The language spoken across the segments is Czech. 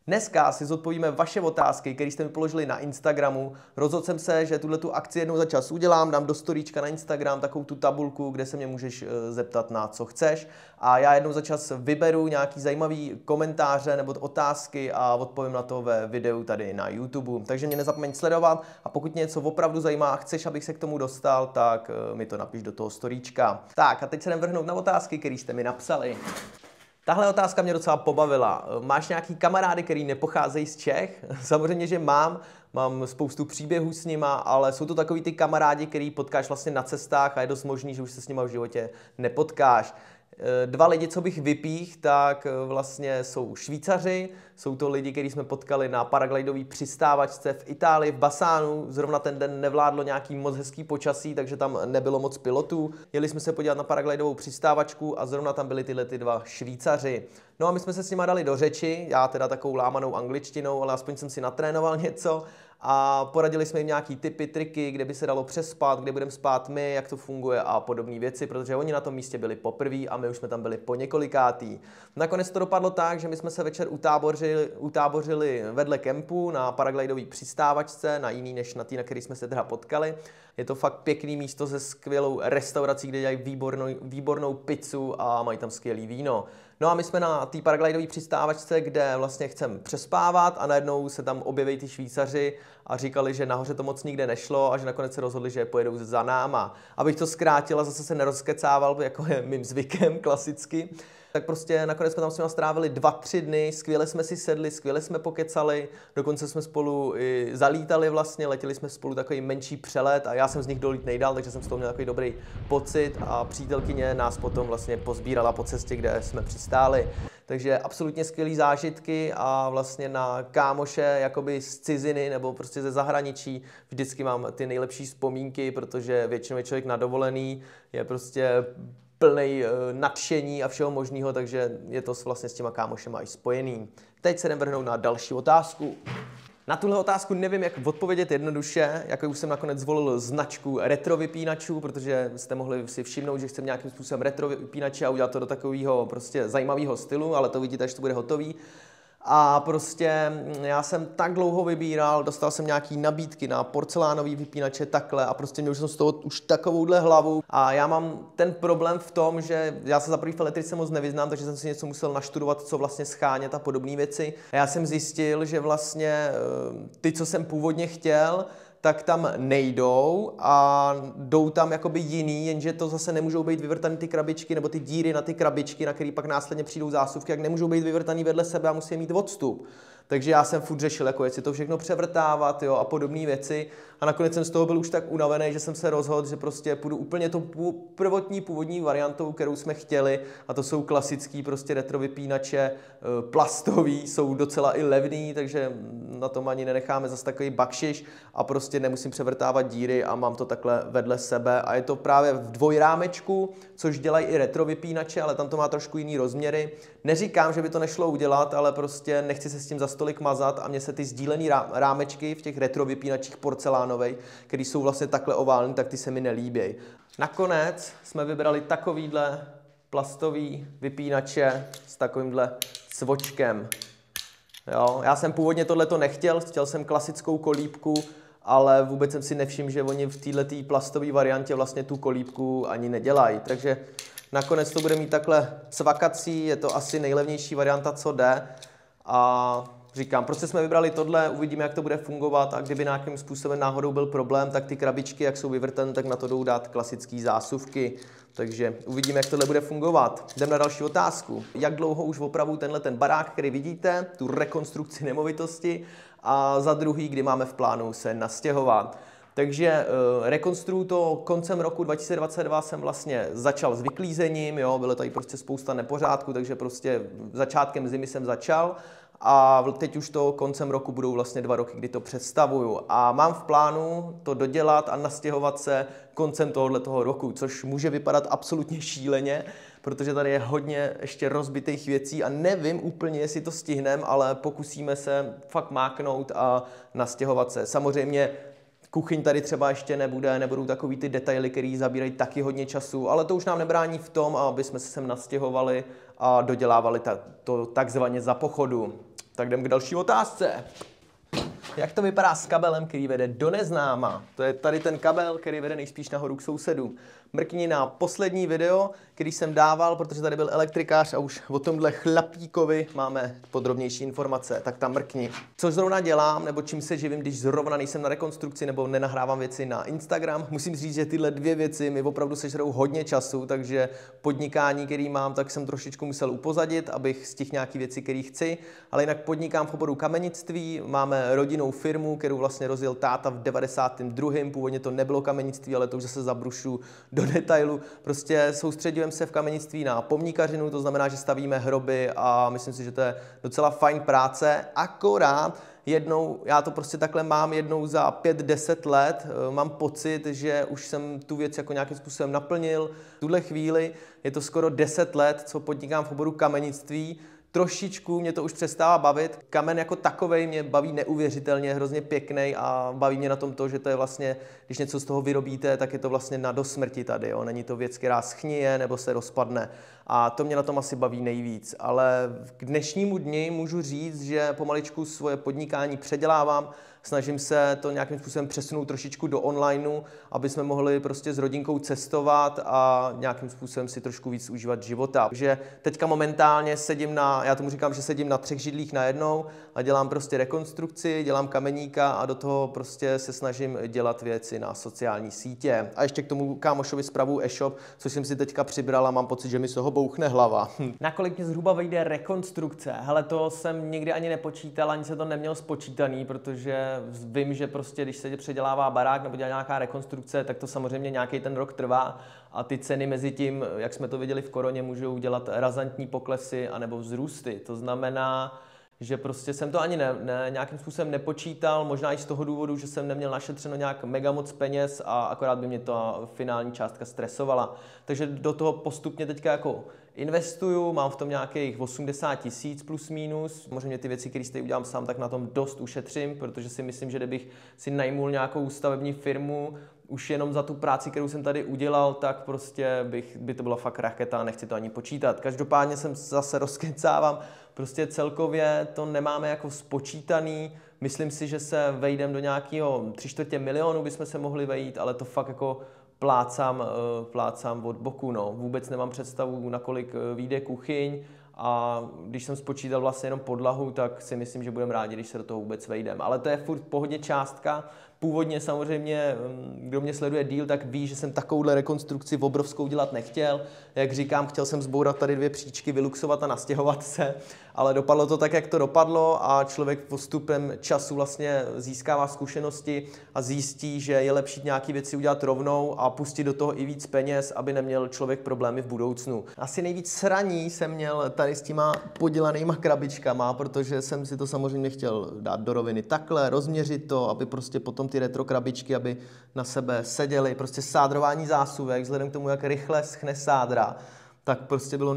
Dneska si zodpovíme vaše otázky, které jste mi položili na Instagramu. Rozhodl jsem se, že tu akci jednou za čas udělám, dám do storíčka na Instagram takovou tu tabulku, kde se mě můžeš zeptat na co chceš. A já jednou za čas vyberu nějaký zajímavý komentáře nebo otázky a odpovím na to ve videu tady na YouTube. Takže mě nezapomeň sledovat a pokud něco opravdu zajímá a chceš, abych se k tomu dostal, tak mi to napiš do toho storíčka. Tak a teď se jdem vrhnout na otázky, které jste mi napsali. Tahle otázka mě docela pobavila. Máš nějaký kamarády, který nepocházejí z Čech? Samozřejmě, že mám spoustu příběhů s nima, ale jsou to takový ty kamarádi, který potkáš vlastně na cestách a je dost možný, že už se s nima v životě nepotkáš. Dva lidi, co bych vypích, tak vlastně jsou Švýcaři, jsou to lidi, který jsme potkali na paraglidové přistávačce v Itálii, v Bassánu. Zrovna ten den nevládlo nějaký moc hezký počasí, takže tam nebylo moc pilotů. Jeli jsme se podívat na paraglidovou přistávačku a zrovna tam byli ty dva Švýcaři. No a my jsme se s nima dali do řeči, já teda takovou lámanou angličtinou, ale aspoň jsem si natrénoval něco. A poradili jsme jim nějaký tipy, triky, kde by se dalo přespat, kde budeme spát my, jak to funguje a podobné věci, protože oni na tom místě byli poprvé a my už jsme tam byli po několikátý. Nakonec to dopadlo tak, že my jsme se večer utábořili vedle kempu na paraglidové přistávačce, na jiný než na tý, na který jsme se teda potkali. Je to fakt pěkný místo se skvělou restaurací, kde dělají výbornou pizzu a mají tam skvělý víno. No a my jsme na té paraglidové přistávačce, kde vlastně chceme přespávat a najednou se tam objeví ty Švýcaři a říkali, že nahoře to moc nikde nešlo a že nakonec se rozhodli, že pojedou za náma. Abych to zkrátil a zase se nerozkecával, jako je mým zvykem klasicky, tak prostě nakonec jsme tam s nimi strávili 2-3 dny, skvěle jsme si sedli, skvěle jsme pokecali, dokonce jsme spolu i zalítali vlastně, letěli jsme spolu takový menší přelet a já jsem z nich dolít nejdál, takže jsem z toho měl takový dobrý pocit a přítelkyně nás potom vlastně pozbírala po cestě, kde jsme přistáli. Takže absolutně skvělý zážitky a vlastně na kámoše jakoby z ciziny nebo prostě ze zahraničí vždycky mám ty nejlepší vzpomínky, protože většinou je člověk na dovolený, je prostě plnej nadšení a všeho možného, takže je to vlastně s těma kámošema i spojený. Teď se jdem vrhnout na další otázku. Na tuhle otázku nevím, jak odpovědět jednoduše, jako už jsem nakonec zvolil značku retro vypínačů, protože jste mohli si všimnout, že chcem nějakým způsobem retro vypínače a udělat to do takového prostě zajímavého stylu, ale to vidíte, až to bude hotový. A prostě já jsem tak dlouho vybíral, dostal jsem nějaký nabídky na porcelánový vypínače takhle a prostě měl jsem z toho už takovouhle hlavu. A já mám ten problém v tom, že já se za první v elektrice moc nevyznám, takže jsem si něco musel naštudovat, co vlastně schánět a podobné věci. A já jsem zjistil, že vlastně ty, co jsem původně chtěl, tak tam nejdou a jdou tam jakoby jiný, jenže to zase nemůžou být vyvrtaný ty krabičky nebo ty díry na ty krabičky, na který pak následně přijdou zásuvky, jak nemůžou být vyvrtaný vedle sebe a musí mít odstup. Takže já jsem furt řešil, jako jestli to všechno převrtávat, jo, a podobné věci. A nakonec jsem z toho byl už tak unavený, že jsem se rozhodl, že prostě půjdu úplně tou původní variantou, kterou jsme chtěli. A to jsou klasický prostě retro vypínače, plastový, jsou docela i levný, takže na tom ani nenecháme zase takový bakšiš a prostě nemusím převrtávat díry a mám to takhle vedle sebe. A je to právě v dvojrámečku, což dělají i retro vypínače, ale tam to má trošku jiný rozměry. Neříkám, že by to nešlo udělat, ale prostě nechci se s tím za stolik mazat a mně se ty sdílený rámečky v těch retro vypínačích porcelánovej, které jsou vlastně takhle oválný, tak ty se mi nelíbějí. Nakonec jsme vybrali takovýhle plastový vypínače s takovýmhle cvočkem. Jo, já jsem původně tohleto nechtěl, chtěl jsem klasickou kolíbku, ale vůbec jsem si nevšiml, že oni v této plastové variantě vlastně tu kolíbku ani nedělají. Takže nakonec to bude mít takhle cvakací, je to asi nejlevnější varianta, co jde. A říkám, prostě jsme vybrali tohle, uvidíme, jak to bude fungovat a kdyby nějakým způsobem náhodou byl problém, tak ty krabičky, jak jsou vyvrtané, tak na to jdou dát klasické zásuvky. Takže uvidíme, jak tohle bude fungovat. Jdem na další otázku. Jak dlouho už opravuju ten barák, který vidíte, tu rekonstrukci nemovitosti a za druhý, kdy máme v plánu se nastěhovat. Takže rekonstruuju to koncem roku 2022 jsem vlastně začal s vyklízením, jo, bylo tady prostě spousta nepořádku, takže prostě začátkem zimy jsem začal a teď už to koncem roku budou vlastně 2 roky, kdy to představuju. A mám v plánu to dodělat a nastěhovat se koncem tohoto roku, což může vypadat absolutně šíleně, protože tady je hodně ještě rozbitých věcí a nevím úplně, jestli to stihneme, ale pokusíme se fakt máknout a nastěhovat se. Samozřejmě kuchyň tady třeba ještě nebudou takový ty detaily, které zabírají taky hodně času, ale to už nám nebrání v tom, aby jsme se sem nastěhovali a dodělávali to takzvaně za pochodu. Tak jdem k další otázce. Jak to vypadá s kabelem, který vede do neznáma? To je tady ten kabel, který vede nejspíš nahoru k sousedům. Mrkni na poslední video, který jsem dával, protože tady byl elektrikář a už o tomhle chlapíkovi máme podrobnější informace, tak tam mrkni. Co zrovna dělám, nebo čím se živím, když zrovna nejsem na rekonstrukci nebo nenahrávám věci na Instagram. Musím říct, že tyhle dvě věci mi opravdu sežerou hodně času, takže podnikání, který mám, tak jsem trošičku musel upozadit, abych stihl nějaký věci, které chci, ale jinak podnikám v oboru kamenictví, máme rodinnou firmu, kterou vlastně rozjel táta v 92. Původně to nebylo kamenictví, ale to už zase zabrušu do detailu. Prostě soustředujeme se v kamenictví na pomníkařinu, to znamená, že stavíme hroby a myslím si, že to je docela fajn práce, akorát jednou, já to prostě takhle mám jednou za 5-10 let, mám pocit, že už jsem tu věc jako nějakým způsobem naplnil. V tuhle chvíli je to skoro 10 let, co podnikám v oboru kamenictví. Trošičku mě to už přestává bavit. Kamen jako takovej mě baví neuvěřitelně, hrozně pěkný a baví mě na tom to, že to je vlastně, když něco z toho vyrobíte, tak je to vlastně na dosmrti tady. Jo? Není to věc, která schnije nebo se rozpadne. A to mě na tom asi baví nejvíc. Ale k dnešnímu dni můžu říct, že pomaličku svoje podnikání předělávám. Snažím se to nějakým způsobem přesunout trošičku do onlineu, aby jsme mohli prostě s rodinkou cestovat a nějakým způsobem si trošku víc užívat života. Takže teďka momentálně já tomu říkám, že sedím na 3 židlích najednou a dělám prostě rekonstrukci, dělám kameníka a do toho prostě se snažím dělat věci na sociální sítě. A ještě k tomu kámošovi spravuju e-shop, což jsem si teďka přibral a mám pocit, že mi z toho bouchne hlava. Nakolik mě zhruba vyjde rekonstrukce? Hele, to jsem nikdy ani nepočítal, ani se to neměl spočítaný, protože vím, že prostě, když se předělává barák nebo dělá nějaká rekonstrukce, tak to samozřejmě nějaký ten rok trvá a ty ceny mezi tím, jak jsme to viděli v koroně, můžou dělat razantní poklesy anebo vzrůsty. To znamená, že prostě jsem to ani nějakým způsobem nepočítal, možná i z toho důvodu, že jsem neměl našetřeno nějak mega moc peněz a akorát by mě ta finální částka stresovala. Takže do toho postupně teďka jako investuju, mám v tom nějakých 80 000 plus minus. Samozřejmě ty věci, které si tady udělám sám, tak na tom dost ušetřím, protože si myslím, že kdybych si najmul nějakou stavební firmu, už jenom za tu práci, kterou jsem tady udělal, tak prostě by to byla fakt raketa a nechci to ani počítat. Každopádně jsem zase rozkecávám, prostě celkově to nemáme jako spočítaný. Myslím si, že se vejdem do nějakého 3/4 milionu bychom se mohli vejít, ale to fakt jako plácám od boku, no. Vůbec nemám představu, nakolik vyjde kuchyň a když jsem spočítal vlastně jenom podlahu, tak si myslím, že budeme rádi, když se do toho vůbec vejdeme. Ale to je furt v pohodě částka. Původně samozřejmě, kdo mě sleduje díl, tak ví, že jsem takovouhle rekonstrukci obrovskou dělat nechtěl. Jak říkám, chtěl jsem zbourat tady 2 příčky, vyluxovat a nastěhovat se, ale dopadlo to tak, jak to dopadlo a člověk postupem času vlastně získává zkušenosti a zjistí, že je lepší nějaké věci udělat rovnou a pustit do toho i víc peněz, aby neměl člověk problémy v budoucnu. Asi nejvíc sraní jsem měl tady s těma podělanýma krabičkama, protože jsem si to samozřejmě chtěl dát do roviny takhle, rozměřit to, aby prostě potom ty retro krabičky, aby na sebe seděly, prostě sádrování zásuvek, vzhledem k tomu, jak rychle schne sádra, tak prostě bylo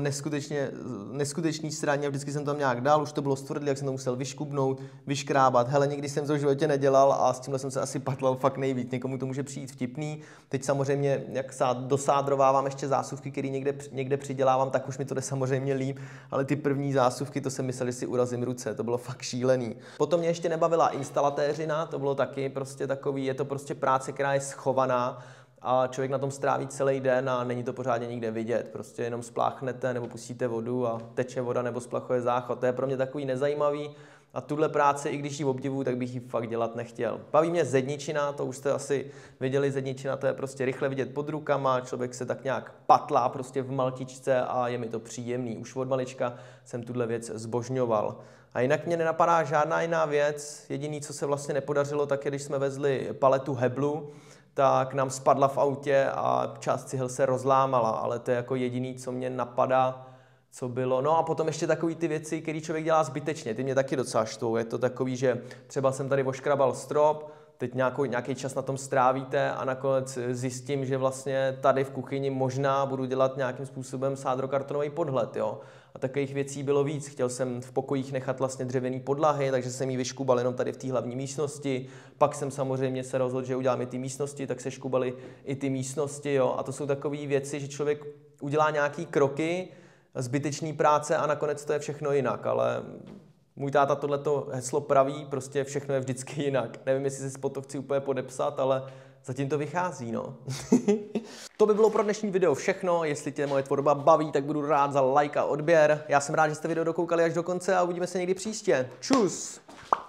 neskutečný sraní a vždycky jsem tam nějak dal, už to bylo stvrdlé, jak jsem to musel vyškubnout, vyškrábat. Hele, nikdy jsem to v životě nedělal a s tímhle jsem se asi patlal fakt nejvíc. Někomu to může přijít vtipný. Teď samozřejmě, jak dosádrovávám ještě zásuvky, které někde přidělávám, tak už mi to jde samozřejmě líp, ale ty první zásuvky, to jsem myslel, že si urazím ruce, to bylo fakt šílený. Potom mě ještě nebavila instalatéřina, to bylo taky prostě takový, je to prostě práce, která je schovaná, a člověk na tom stráví celý den a není to pořádně nikde vidět. Prostě jenom spláchnete nebo pustíte vodu a teče voda nebo splachuje záchod. To je pro mě takový nezajímavý a tuhle práci, i když ji obdivuju, tak bych ji fakt dělat nechtěl. Baví mě zedničina, to už jste asi viděli, zedničina, to je prostě rychle vidět pod rukama, člověk se tak nějak patlá prostě v maltičce a je mi to příjemný. Už od malička jsem tuhle věc zbožňoval. A jinak mě nenapadá žádná jiná věc. Jediný, co se vlastně nepodařilo, tak je, když jsme vezli paletu heblu, tak nám spadla v autě a část cihel se rozlámala, ale to je jako jediný, co mě napadá, co bylo. No a potom ještě takový ty věci, které člověk dělá zbytečně, ty mě taky docela štvou. Je to takový, že třeba jsem tady oškrabal strop, teď nějaký čas na tom strávíte a nakonec zjistím, že vlastně tady v kuchyni možná budu dělat nějakým způsobem sádrokartonový podhled, jo. A takových věcí bylo víc. Chtěl jsem v pokojích nechat vlastně dřevěný podlahy, takže jsem ji vyškubal jenom tady v té hlavní místnosti. Pak jsem samozřejmě se rozhodl, že udělám i ty místnosti, tak se škubaly i ty místnosti, jo. A to jsou takové věci, že člověk udělá nějaký kroky, zbytečný práce a nakonec to je všechno jinak, ale Můj táta tohleto heslo praví, prostě všechno je vždycky jinak. Nevím, jestli si pod to chci úplně podepsat, ale zatím to vychází, no. To by bylo pro dnešní video všechno. Jestli tě moje tvorba baví, tak budu rád za like a odběr. Já jsem rád, že jste video dokoukali až do konce a uvidíme se někdy příště. Čus!